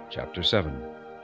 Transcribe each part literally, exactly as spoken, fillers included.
Chapter seven.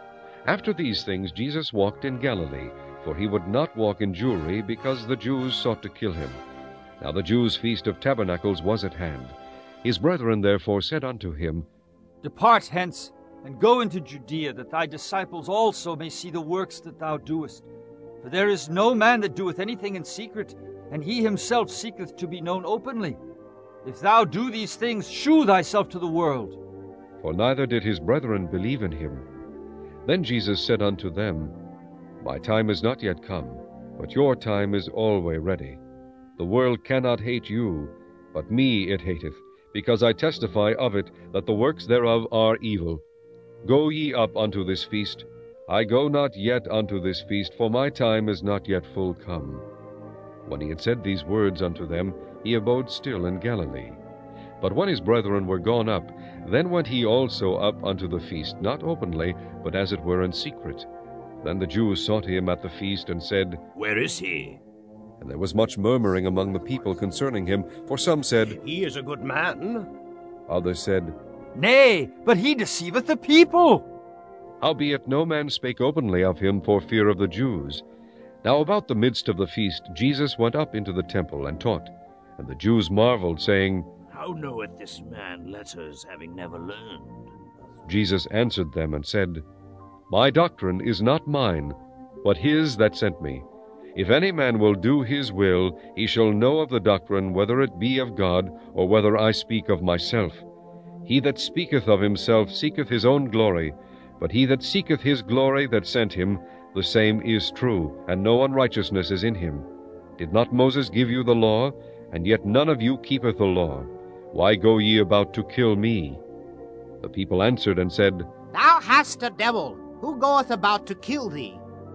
After these things Jesus walked in Galilee, for he would not walk in Jewry, because the Jews sought to kill him. Now the Jews' feast of tabernacles was at hand. His brethren therefore said unto him, Depart hence, and go into Judea, that thy disciples also may see the works that thou doest. For there is no man that doeth anything in secret, and he himself seeketh to be known openly. If thou do these things, shew thyself to the world. For neither did his brethren believe in him. Then Jesus said unto them, My time is not yet come, but your time is always ready. The world cannot hate you, but me it hateth, because I testify of it that the works thereof are evil. Go ye up unto this feast. I go not yet unto this feast, for my time is not yet full come. When he had said these words unto them, he abode still in Galilee. But when his brethren were gone up, then went he also up unto the feast, not openly, but as it were in secret. Then the Jews sought him at the feast, and said, Where is he? And there was much murmuring among the people concerning him, for some said, He is a good man. Others said, Nay, but he deceiveth the people. Howbeit no man spake openly of him for fear of the Jews. Now about the midst of the feast Jesus went up into the temple, and taught. And the Jews marveled, saying, How knoweth this man letters, having never learned? Jesus answered them, and said, My doctrine is not mine, but his that sent me. If any man will do his will, he shall know of the doctrine, whether it be of God, or whether I speak of myself. He that speaketh of himself seeketh his own glory, but he that seeketh his glory that sent him, the same is true, and no unrighteousness is in him. Did not Moses give you the law? And yet none of you keepeth the law. Why go ye about to kill me? The people answered and said, Thou hast a devil. Who goeth about to kill thee?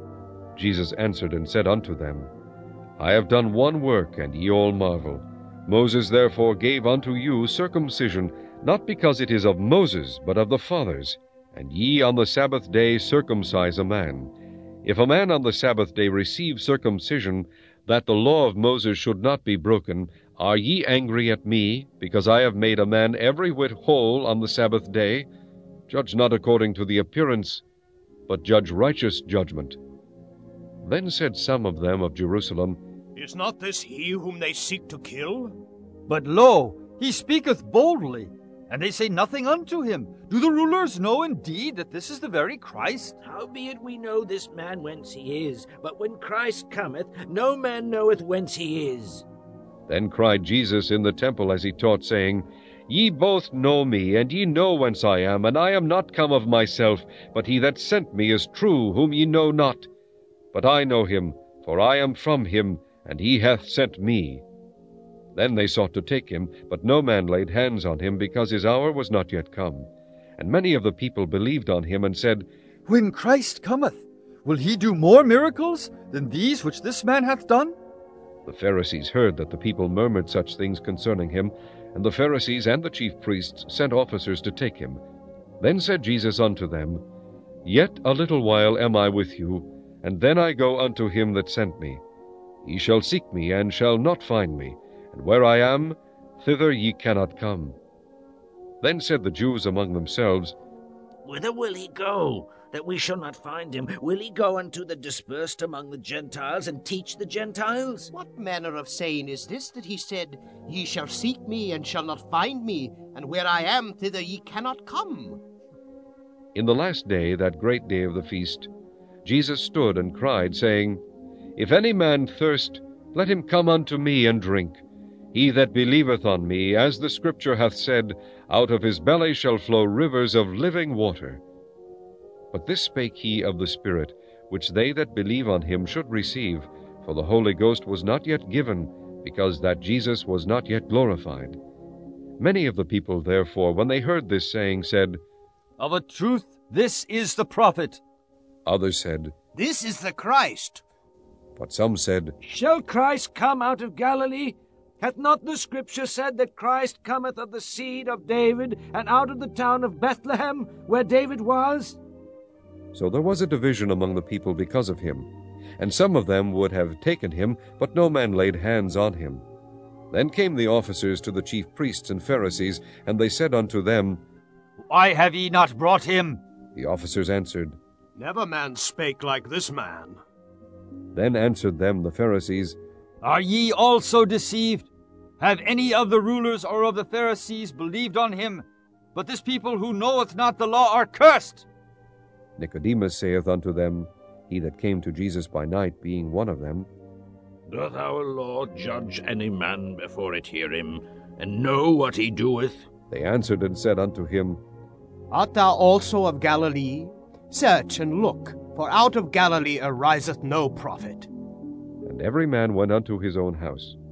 Jesus answered and said unto them, I have done one work, and ye all marvel. Moses therefore gave unto you circumcision, not because it is of Moses, but of the fathers. And ye on the Sabbath day circumcise a man. If a man on the Sabbath day receive circumcision, that the law of Moses should not be broken, are ye angry at me, because I have made a man every whit whole on the Sabbath day? Judge not according to the appearance, but judge righteous judgment. Then said some of them of Jerusalem, Is not this he whom they seek to kill? But lo, he speaketh boldly, and they say nothing unto him. Do the rulers know indeed that this is the very Christ? Howbeit we know this man whence he is, but when Christ cometh, no man knoweth whence he is. Then cried Jesus in the temple as he taught, saying, Ye both know me, and ye know whence I am, and I am not come of myself, but he that sent me is true, whom ye know not. But I know him, for I am from him, and he hath sent me. Then they sought to take him, but no man laid hands on him, because his hour was not yet come. And many of the people believed on him, and said, When Christ cometh, will he do more miracles than these which this man hath done? The Pharisees heard that the people murmured such things concerning him, and the Pharisees and the chief priests sent officers to take him. Then said Jesus unto them, Yet a little while am I with you, and then I go unto him that sent me. Ye shall seek me, and shall not find me, and where I am, thither ye cannot come. Then said the Jews among themselves, Whither will he go, that we shall not find him? Will he go unto the dispersed among the Gentiles, and teach the Gentiles? What manner of saying is this, that he said, Ye shall seek me, and shall not find me, and where I am, thither ye cannot come? In the last day, that great day of the feast, Jesus stood and cried, saying, If any man thirst, let him come unto me and drink. He that believeth on me, as the Scripture hath said, out of his belly shall flow rivers of living water. But this spake he of the Spirit, which they that believe on him should receive, for the Holy Ghost was not yet given, because that Jesus was not yet glorified. Many of the people therefore, when they heard this saying, said, Of a truth, this is the prophet. Others said, This is the Christ. But some said, Shall Christ come out of Galilee? Hath not the Scripture said that Christ cometh of the seed of David, and out of the town of Bethlehem, where David was? So there was a division among the people because of him. And some of them would have taken him, but no man laid hands on him. Then came the officers to the chief priests and Pharisees, and they said unto them, Why have ye not brought him? The officers answered, Never man spake like this man. Then answered them the Pharisees, Are ye also deceived? Have any of the rulers or of the Pharisees believed on him? But this people who knoweth not the law are cursed. Nicodemus saith unto them, he that came to Jesus by night, being one of them, Doth our law judge any man before it hear him, and know what he doeth? They answered and said unto him, Art thou also of Galilee? Search and look, for out of Galilee ariseth no prophet. And every man went unto his own house.